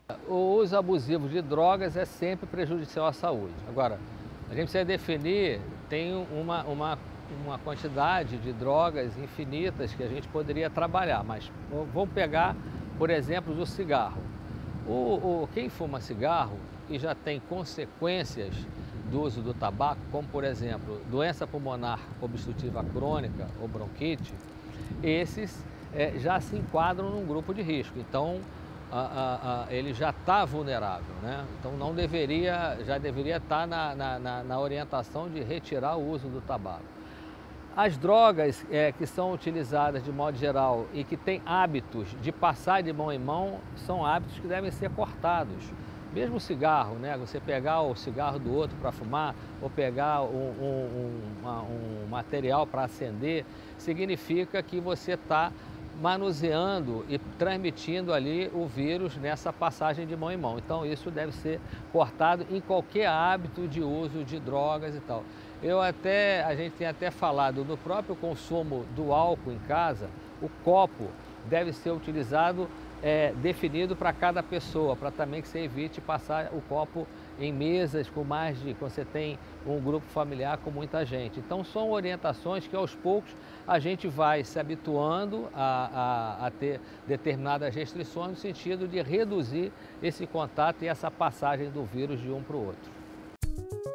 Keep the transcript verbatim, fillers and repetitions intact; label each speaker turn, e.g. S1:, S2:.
S1: O uso abusivo de drogas é sempre prejudicial à saúde. Agora, a gente precisa definir, tem uma, uma, uma quantidade de drogas infinitas que a gente poderia trabalhar, mas vamos pegar, por exemplo, o cigarro. O, o, quem fuma cigarro e já tem consequências do uso do tabaco, como por exemplo, doença pulmonar obstrutiva crônica ou bronquite, esses é, já se enquadram num grupo de risco. Então, a, a, a, ele já está vulnerável, né? Então não deveria, já deveria estar na, na, na, na orientação de retirar o uso do tabaco. As drogas é, que são utilizadas de modo geral e que têm hábitos de passar de mão em mão, são hábitos que devem ser cortados. Mesmo o cigarro, né? Você pegar o cigarro do outro para fumar ou pegar um, um, um, um material para acender, significa que você está manuseando e transmitindo ali o vírus nessa passagem de mão em mão. Então isso deve ser cortado em qualquer hábito de uso de drogas e tal. Eu até, a gente tem até falado do próprio consumo do álcool em casa, o copo deve ser utilizado, é, definido para cada pessoa, para também que você evite passar o copo em mesas com mais de, quando você tem um grupo familiar com muita gente. Então são orientações que aos poucos a gente vai se habituando a, a, a ter determinadas restrições no sentido de reduzir esse contato e essa passagem do vírus de um para o outro.